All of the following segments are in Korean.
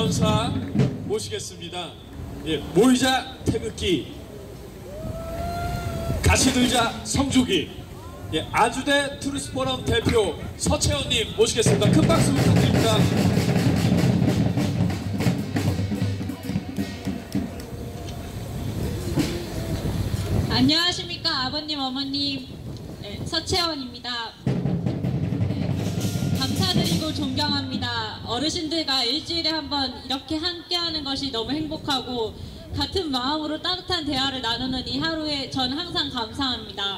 아나운서 모시겠습니다. 예, 모이자 태극기, 같이 들자 성조기. 예, 아주대 투리스트포럼 대표 서채원님 모시겠습니다. 큰 박수 부탁드립니다. 안녕하십니까 아버님 어머님. 네, 서채원입니다. 감사드리고 존경합니다. 어르신들과 일주일에 한번 이렇게 함께하는 것이 너무 행복하고 같은 마음으로 따뜻한 대화를 나누는 이 하루에 전 항상 감사합니다.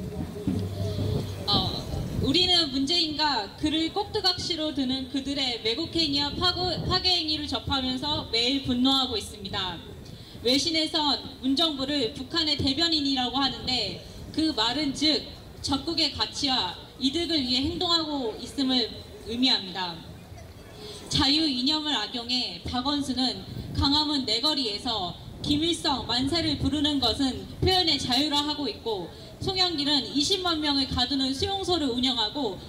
우리는 문재인과 그를 꼭두각시로 드는 그들의 매국행위와 파괴행위를 접하면서 매일 분노하고 있습니다. 외신에선 문정부를 북한의 대변인이라고 하는데 그 말은 즉 적국의 가치와 이득을 위해 행동하고 있음을 의미합니다. 자유 이념을 악용해 박원순은 강화문 내거리에서 김일성 만세를 부르는 것은 표현의 자유라 하고 있고, 송영길은 20만 명을 가두는 수용소를 운영하고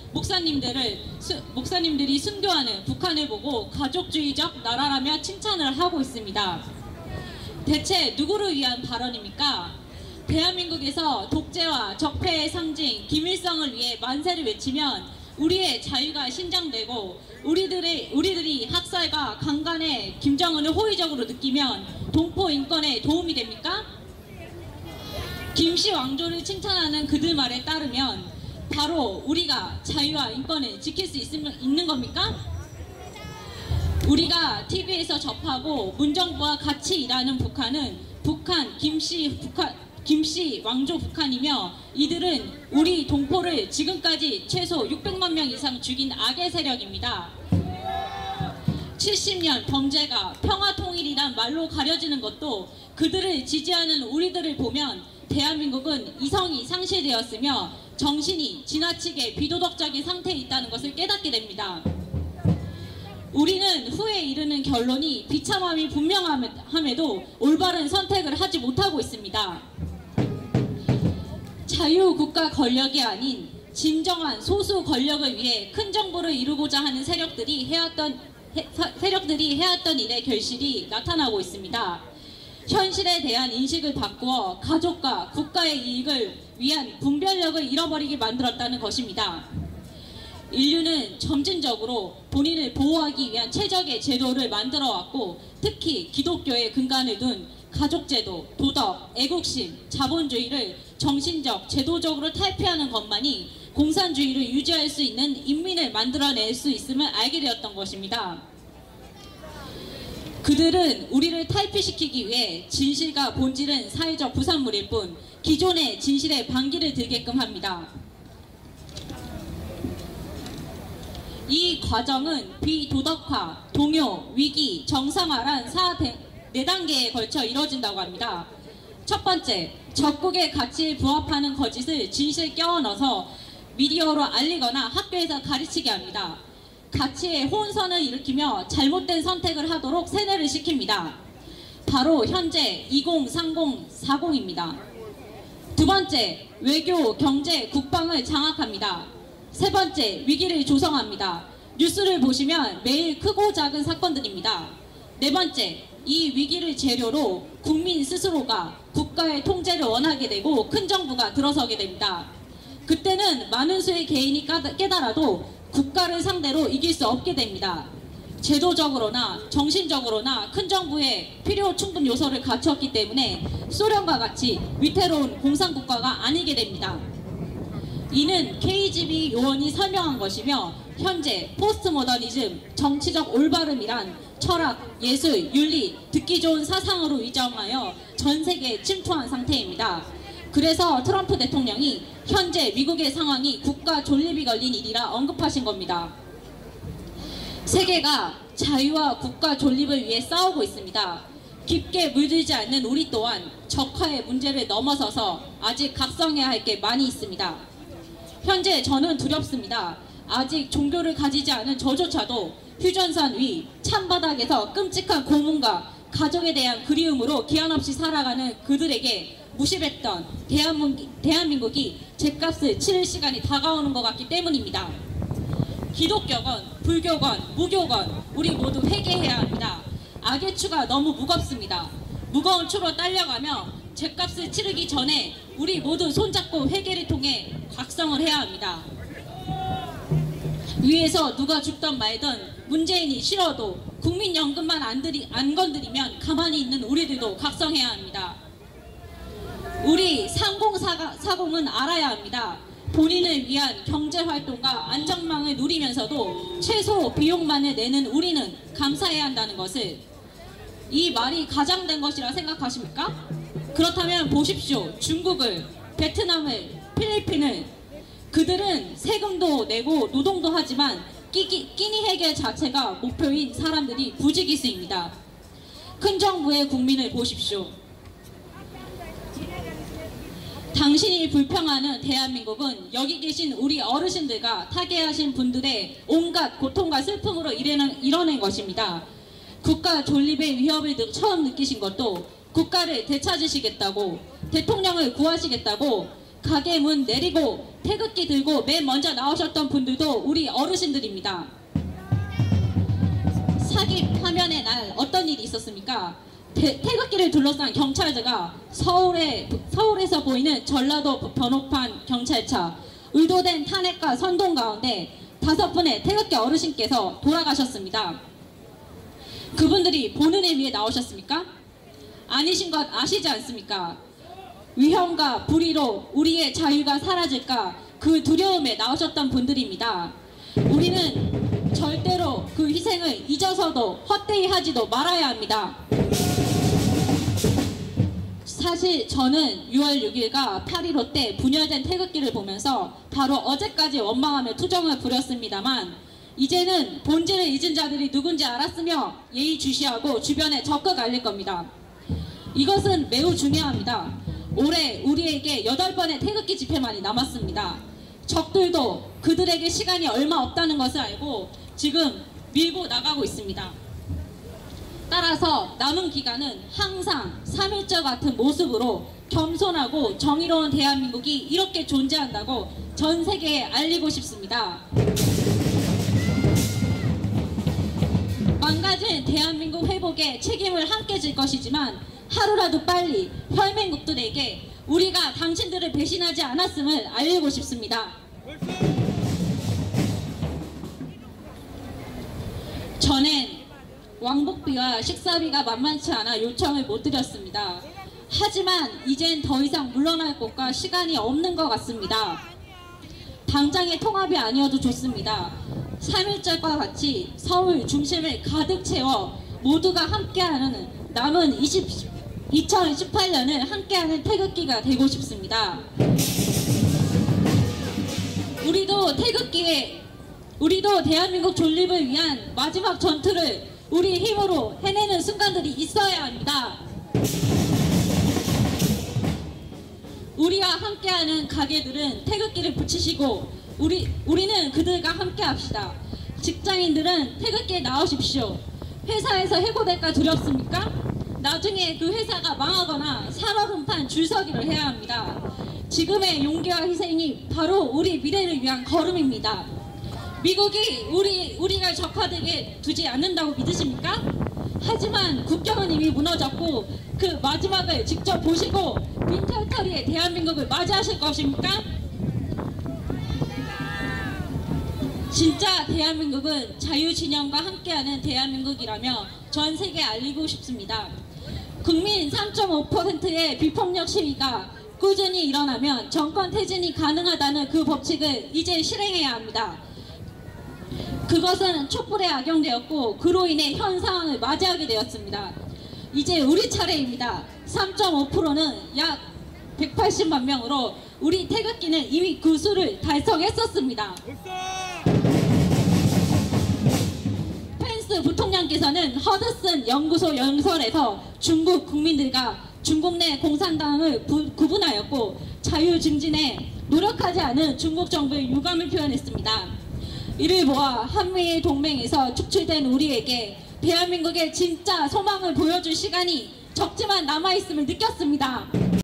목사님들이 순교하는 북한을 보고 가족주의적 나라라며 칭찬을 하고 있습니다. 대체 누구를 위한 발언입니까? 대한민국에서 독재와 적폐의 상징 김일성을 위해 만세를 외치면 우리의 자유가 신장되고 우리들이 학살과 강간의 김정은을 호의적으로 느끼면 동포 인권에 도움이 됩니까? 김씨 왕조를 칭찬하는 그들 말에 따르면 바로 우리가 자유와 인권을 지킬 수 있는 겁니까? 우리가 TV에서 접하고 문정부와 같이 일하는 북한은 김씨 왕조 북한이며, 이들은 우리 동포를 지금까지 최소 600만 명 이상 죽인 악의 세력입니다. 70년 범죄가 평화통일이란 말로 가려지는 것도 그들을 지지하는 우리들을 보면 대한민국은 이성이 상실되었으며 정신이 지나치게 비도덕적인 상태에 있다는 것을 깨닫게 됩니다. 우리는 후에 이르는 결론이 비참함이 분명함에도 올바른 선택을 하지 못하고 있습니다. 자유국가 권력이 아닌 진정한 소수 권력을 위해 큰 정부를 이루고자 하는 세력들이 해왔던 일의 결실이 나타나고 있습니다. 현실에 대한 인식을 바꾸어 가족과 국가의 이익을 위한 분별력을 잃어버리게 만들었다는 것입니다. 인류는 점진적으로 본인을 보호하기 위한 최적의 제도를 만들어왔고, 특히 기독교의 근간을 둔 가족제도, 도덕, 애국심, 자본주의를 정신적, 제도적으로 탈피하는 것만이 공산주의를 유지할 수 있는 인민을 만들어낼 수 있음을 알게 되었던 것입니다. 그들은 우리를 탈피시키기 위해 진실과 본질은 사회적 부산물일 뿐 기존의 진실에 반기를 들게끔 합니다. 이 과정은 비도덕화, 동요, 위기, 정상화란 4단계에 걸쳐 이루어진다고 합니다. 첫 번째, 적국의 가치에 부합하는 거짓을 진실에 껴 넣어서 미디어로 알리거나 학교에서 가르치게 합니다. 가치에 혼선을 일으키며 잘못된 선택을 하도록 세뇌를 시킵니다. 바로 현재 2030-40입니다. 두 번째, 외교, 경제, 국방을 장악합니다. 세 번째, 위기를 조성합니다. 뉴스를 보시면 매일 크고 작은 사건들입니다. 네 번째, 이 위기를 재료로 국민 스스로가 국가의 통제를 원하게 되고 큰 정부가 들어서게 됩니다. 그때는 많은 수의 개인이 깨달아도 국가를 상대로 이길 수 없게 됩니다. 제도적으로나 정신적으로나 큰 정부의 필요 충분 요소를 갖췄기 때문에 소련과 같이 위태로운 공산국가가 아니게 됩니다. 이는 KGB 요원이 설명한 것이며, 현재 포스트모더니즘, 정치적 올바름이란 철학, 예술, 윤리, 듣기 좋은 사상으로 위장하여 전 세계에 침투한 상태입니다. 그래서 트럼프 대통령이 현재 미국의 상황이 국가 존립이 걸린 일이라 언급하신 겁니다. 세계가 자유와 국가 존립을 위해 싸우고 있습니다. 깊게 물들지 않는 우리 또한 적화의 문제를 넘어서서 아직 각성해야 할 게 많이 있습니다. 현재 저는 두렵습니다. 아직 종교를 가지지 않은 저조차도 휴전선 위 찬바닥에서 끔찍한 고문과 가족에 대한 그리움으로 기한 없이 살아가는 그들에게 무시했던 대한민국이 죗값을 치를 시간이 다가오는 것 같기 때문입니다. 기독교건, 불교건, 무교건 우리 모두 회개해야 합니다. 악의 추가 너무 무겁습니다. 무거운 추로 딸려가며 죗값을 치르기 전에 우리 모두 손잡고 회개를 통해 각성을 해야 합니다. 위에서 누가 죽던 말던 문재인이 싫어도 국민연금만 안 건드리면 가만히 있는 우리들도 각성해야 합니다. 우리 3040은 알아야 합니다. 본인을 위한 경제활동과 안전망을 누리면서도 최소 비용만을 내는 우리는 감사해야 한다는 것을, 이 말이 가장된 것이라 생각하십니까? 그렇다면 보십시오. 중국을, 베트남을, 필리핀을. 그들은 세금도 내고 노동도 하지만 끼니 해결 자체가 목표인 사람들이 부지기수입니다. 큰 정부의 국민을 보십시오. 당신이 불평하는 대한민국은 여기 계신 우리 어르신들과 타계하신 분들의 온갖 고통과 슬픔으로 이뤄낸 것입니다. 국가 존립의 위협을 처음 느끼신 것도 국가를 되찾으시겠다고, 대통령을 구하시겠다고 가게 문 내리고 태극기 들고 맨 먼저 나오셨던 분들도 우리 어르신들입니다. 사기 파면의 날 어떤 일이 있었습니까? 태극기를 둘러싼 경찰들과 서울에서 보이는 전라도 번호판 경찰차, 의도된 탄핵과 선동 가운데 5분의 태극기 어르신께서 돌아가셨습니다. 그분들이 본은을 위해 나오셨습니까? 아니신 것 아시지 않습니까? 위험과 불의로 우리의 자유가 사라질까 그 두려움에 나오셨던 분들입니다. 우리는 절대로 그 희생을 잊어서도 헛되이 하지도 말아야 합니다. 사실 저는 6월 6일과 8.15 때 분열된 태극기를 보면서 바로 어제까지 원망하며 투정을 부렸습니다만, 이제는 본질을 잊은 자들이 누군지 알았으며 예의주시하고 주변에 적극 알릴 겁니다. 이것은 매우 중요합니다. 올해 우리에게 8번의 태극기 집회만이 남았습니다. 적들도 그들에게 시간이 얼마 없다는 것을 알고 지금 밀고 나가고 있습니다. 따라서 남은 기간은 항상 3.1절 같은 모습으로 겸손하고 정의로운 대한민국이 이렇게 존재한다고 전 세계에 알리고 싶습니다. 망가진 대한민국 회복에 책임을 함께 질 것이지만 하루라도 빨리 혈맹국들에게 우리가 당신들을 배신하지 않았음을 알리고 싶습니다. 전엔 왕복비와 식사비가 만만치 않아 요청을 못 드렸습니다. 하지만 이젠 더 이상 물러날 곳과 시간이 없는 것 같습니다. 당장의 통합이 아니어도 좋습니다. 3.1절과 같이 서울 중심을 가득 채워 모두가 함께하는 남은 2018년을 함께하는 태극기가 되고 싶습니다. 우리도 대한민국 존립을 위한 마지막 전투를 우리 힘으로 해내는 순간들이 있어야 합니다. 우리와 함께하는 가게들은 태극기를 붙이시고 우리는 그들과 함께합시다. 직장인들은 태극기에 나오십시오. 회사에서 해고될까 두렵습니까? 나중에 그 회사가 망하거나 산업은판 줄서기를 해야 합니다. 지금의 용기와 희생이 바로 우리 미래를 위한 걸음입니다. 미국이 우리가 적화되게 두지 않는다고 믿으십니까? 하지만 국경은 이미 무너졌고 그 마지막을 직접 보시고 빈털터리의 대한민국을 맞이하실 것입니까? 진짜 대한민국은 자유진영과 함께하는 대한민국이라며 전 세계에 알리고 싶습니다. 국민 3.5%의 비폭력 시위가 꾸준히 일어나면 정권 퇴진이 가능하다는 그 법칙을 이제 실행해야 합니다. 그것은 촛불에 악용되었고 그로 인해 현 상황을 맞이하게 되었습니다. 이제 우리 차례입니다. 3.5%는 약 180만 명으로 우리 태극기는 이미 그 수를 달성했었습니다. 펜스 부통령께서는 허드슨 연구소 연설에서 중국 국민들과 중국 내 공산당을 구분하였고 자유 증진에 노력하지 않은 중국 정부의 유감을 표현했습니다. 이를 모아 한미일 동맹에서 축출된 우리에게 대한민국의 진짜 소망을 보여줄 시간이 적지만 남아있음을 느꼈습니다.